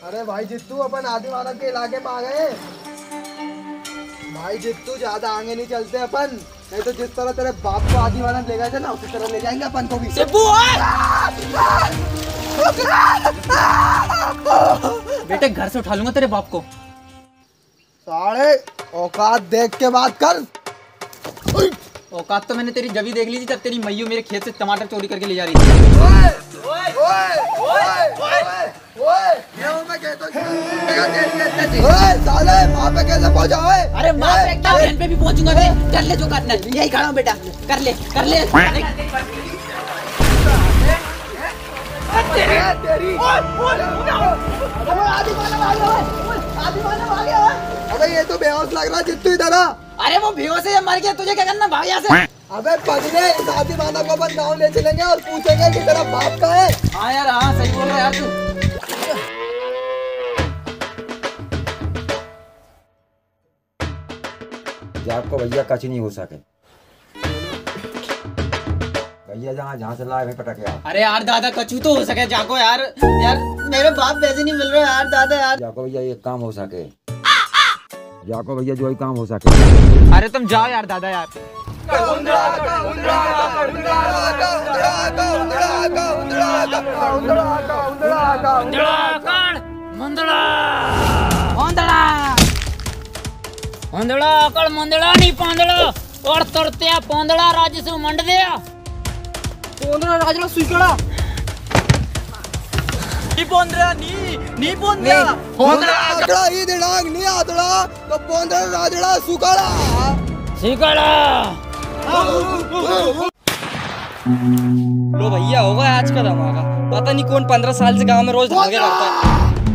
अरे भाई जित्तू अपन आदि मानव के इलाके में आ गए। भाई जित्तू ज्यादा आगे नहीं चलते अपन, नहीं तो जिस तरह तेरे बाप को आदि मानव ले गए थे ना उसी तरह ले जाएंगे अपन को भी। बेटे घर से उठा लूंगा तेरे बाप को। साले औकात देख के बात कर। औकात तो मैंने तेरी जभी देख ली थी जब तेरी मैयू मेरे खेत से टमाटर चोरी करके ले जा रही थी। साले वहाँ पे कैसे पहुँचा? अरे माँ पे क्या बहन पे भी पहुँचूंगा मैं। कर ले जो करना है, यही खड़ा हूँ बेटा, कर ले कर ले। अबे ये तो बेहोश लग रहा जित्तू इधर आ। अरे वो बेहोश है, मर गया, तुझे क्या करना, भाग यहाँ से। अबे पगले, इस आदि मानव को अपन गाँव ले चलेंगे और पूछेंगे कि तेरा बाप का है। हाँ यार, हाँ सही बोल रहा है यार तू। आपको भैया कच नहीं हो सके। भैया जहाँ से लाए पटक यार। अरे यार दादा कचू तो हो सके जाको यार। यार मेरे बाप वैसे नहीं मिल रहे यार दादा यार। जाको भैया एक काम हो सके। जाको भैया जो ही काम हो सके। अरे तुम जाओ यार दादा यार। मंदड़ा अकड़ मंदड़ा नहीं पांदड़ा और तरते पोंदड़ा राजसु मंड दे पोंदड़ा राजला सुईकड़ा नी पोंदड़ा नी पोंदड़ा पोंदड़ा आदड़ा ही दिनांग नी आदड़ा तो पोंदड़ा राजड़ा सुकड़ा सिकड़ा। लो भैया होगा आज का धमाका। पता नहीं कौन 15 साल से गांव में रोज धमाके करता है।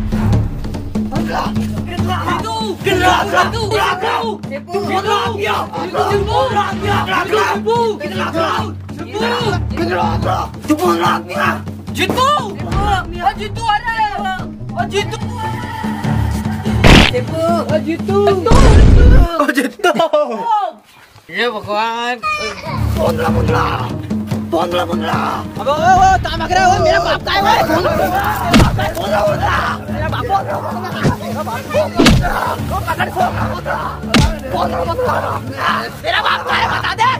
ये भगवान अब ओ तामक रहा है मेरा बाप का है मेरा बाप का है बता दे।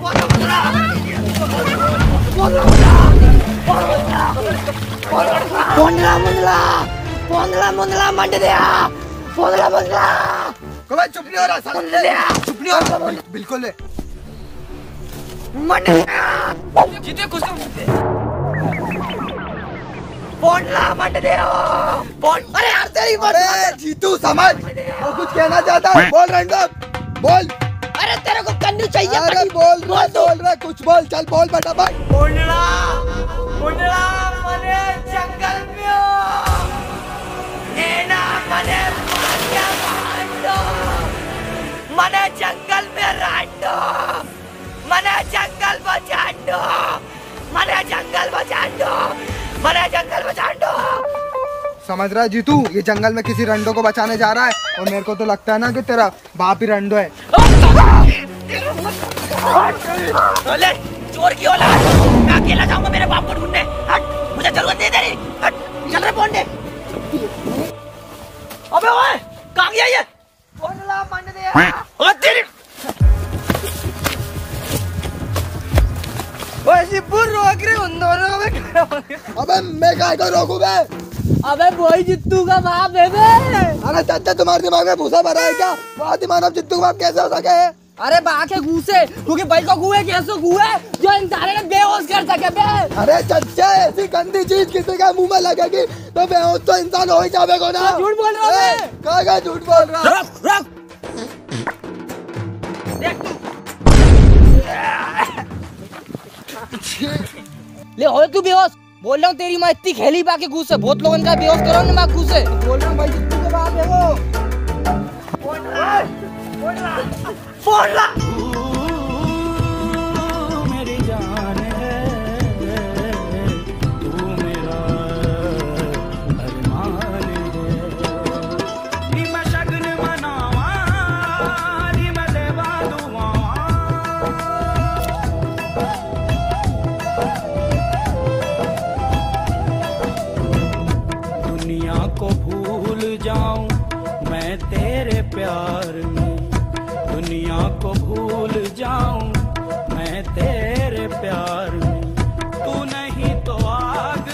पोंदला मंड दिया पोंदला कभी चुप नहीं हो रहा साला। चुप नहीं हो रहा बिल्कुल ले मंड जीते कुछ पोंदला मंड दिया अरे यार तेरी अरे जीतू समझ वो कुछ कहना चाहता है। बोल रंडो बोल। अरे तेरे को कन्नू चाहिए। अरे बोल रहा कुछ बोल। चल बोल बेटा भाई। पोंदला मने जंगल में एना मने मने जंगल में रांडो मने जंगल बचांडो मने जंगल बचांडो। समझ रहा है जीतू, ये जंगल में किसी रंडो को बचाने जा रहा है और मेरे को तो लगता है ना कि तेरा बाप ही रंडो है। चोर की औलाद, मैं अकेला जाऊंगा मेरे बाप को ढूंढने। हट, मुझे जरूरत नहीं तेरी। हट, चल रे पोंडे। अबे ओए, कहाँ गया ये? पोंडला मंड दिया। ओ तेरी। वैसे बुर रोक रहे उन दोनों में। अबे मैं काय को रोकूं बे? अबे वही जित्तू का बाप है बे। अरे चाचा तुम्हारे दिमाग में भूसा भरा है क्या? आदि मानव जित्तू का बाप कैसे हो सके? अरे बाके घूसे क्योंकि भाई को गुए कैसे गुए जो इंसान ने बेहोश कर सके बे। अरे चच्चा ऐसी गंदी चीज किसी का मुंह में लगेगी तो बेहोश तो इंसान हो ही जाएगा ना। झूठ बोल रहा है। कहाँ झूठ बोल रहा? रुक ले हो तू बेहोश। बोल रहा हूँ तेरी माँ इतनी खेली बाकी घूस है। बहुत लोगों का बेहोश करो ना माँ घूस है। बोल रहा हूँ भाई जित्तू के बाप है वो। पोंडला मेरी जान है तू मेरा अरमान है। नी मैं शगन मनावा नी मैं देवा दुआ। दुनिया को भूल जाऊं मैं तेरे प्यार में, दुनिया को भूल जाऊं मैं तेरे प्यार में, तू नहीं तो आग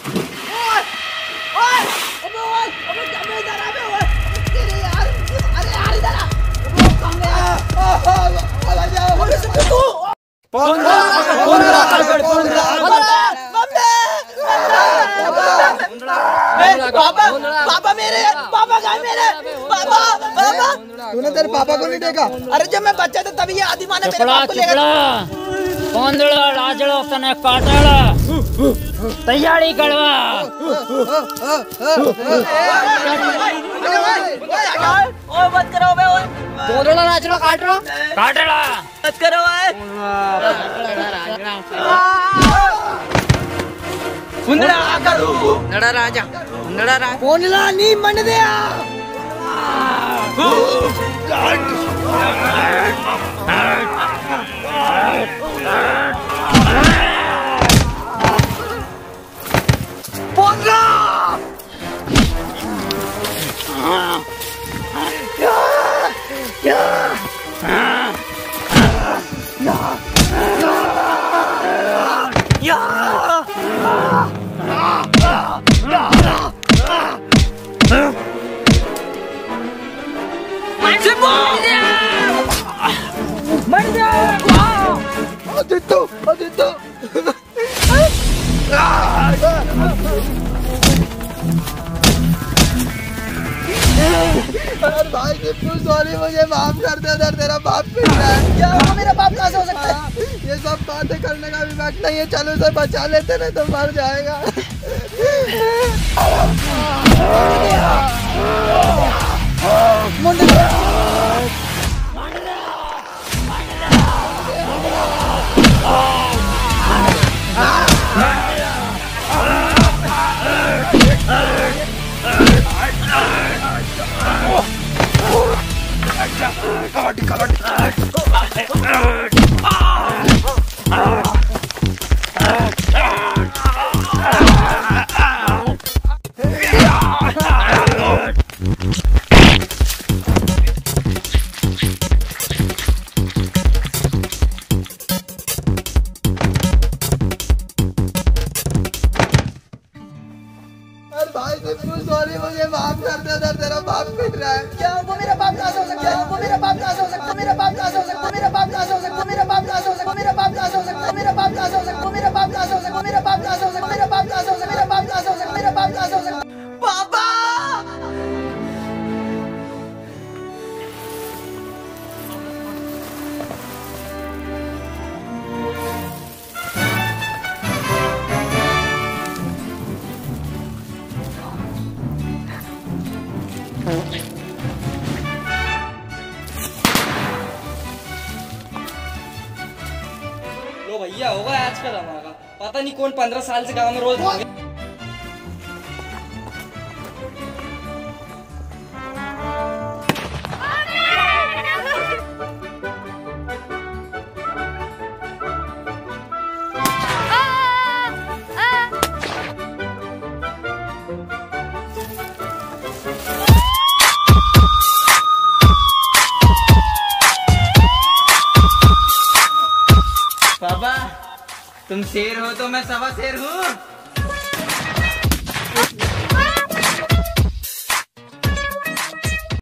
पापा मेरे, पापा गए मेरे, पापा पापा। तूने तेरे पापा को नहीं देखा? अरे जब मैं बच्चा था तभी ये आदि माँ ने मेरे बाप को ले गया। कोंदड़ा लाजड़ो तने काटड़ा तैयारी करवा। ओए मत करो बे, ओए कोंदड़ा लाजड़ो काटड़ा काटड़ा मत करो ओए। कुंदड़ा करू नड़ा राजा, नड़ा राजा कोंदड़ा नहीं मन दिया। भाई सॉरी, मुझे माफ कर दे। अगर तेरा बाप पिट रहा है, क्या वो मेरा बाप कैसे हो सकता है? ये सब बातें करने का भी वक्त नहीं है। चलो उसे बचा लेते, नहीं तो मर जाएगा। सॉरी, मुझे माफ कर दे। अगर तेरा बाप पिट रहा है, क्या वो मेरा बाप कैसे हो सकता है? वो मेरा बाप कैसे हो सकता है? मेरा बाप कैसे हो सकता है? मेरा बाप कैसे हो सकता है? मेरा बाप कैसे हो सकता है? मेरा बाप कैसे हो सकता है? मेरा बाप कैसे हो सकता है? मेरा बाप कैसे हो सकता है? मेरा बाप कैसे हो सकता है? मेरा बाप कैसे हो सकता है? मेरा बाप कैसे हो सकता है? मेरा बाप कैसे हो सकता है? पापा लो भैया, होगा आज का धमाका। पता नहीं कौन 15 साल से गाँव में रोज भागे। पापा तुम शेर हो तो मैं सवा शेर हूँ।